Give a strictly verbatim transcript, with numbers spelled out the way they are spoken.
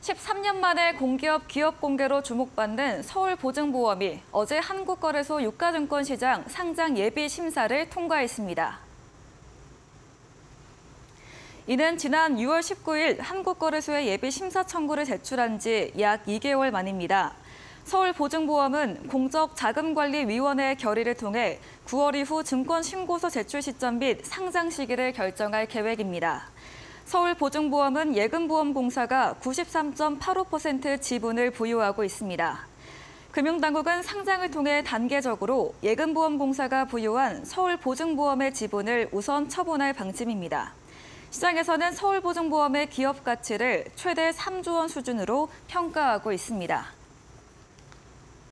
십삼 년 만에 공기업 기업 공개로 주목받는 서울보증보험이 어제 한국거래소 유가증권 시장 상장 예비 심사를 통과했습니다. 이는 지난 유월 십구일 한국거래소에 예비 심사 청구를 제출한 지 약 이 개월 만입니다. 서울보증보험은 공적자금관리위원회의 결의를 통해 구월 이후 증권신고서 제출 시점 및 상장 시기를 결정할 계획입니다. 서울보증보험은 예금보험공사가 구십삼 점 팔오 퍼센트 지분을 보유하고 있습니다. 금융당국은 상장을 통해 단계적으로 예금보험공사가 보유한 서울보증보험의 지분을 우선 처분할 방침입니다. 시장에서는 서울보증보험의 기업 가치를 최대 삼조 원 수준으로 평가하고 있습니다.